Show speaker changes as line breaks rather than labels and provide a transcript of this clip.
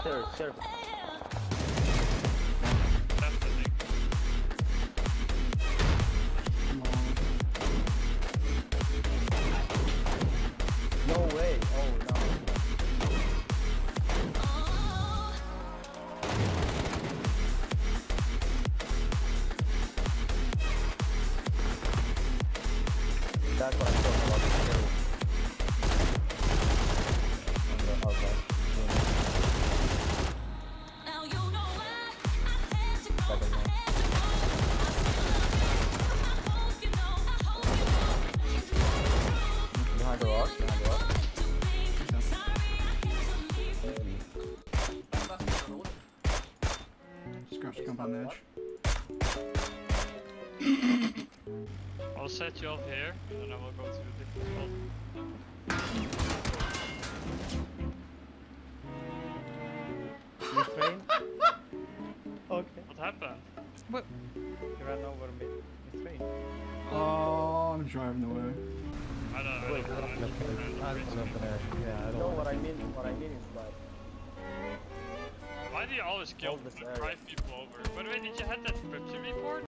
Stairs.
That's the thing.
No way. Oh no. That's what I'm talking about. On the outside. Second one. Behind the rock.
Just jump on the edge.
I'll set you up here, and then I will go to a different spot.
Miss train? Okay.
What happened?
What?
You ran over Miss train.
Oh, I'm driving away.
I don't know.
No, what I mean is like
Why do you always kill
Hold this area.
5 people over? By the way, did you have that encryption report?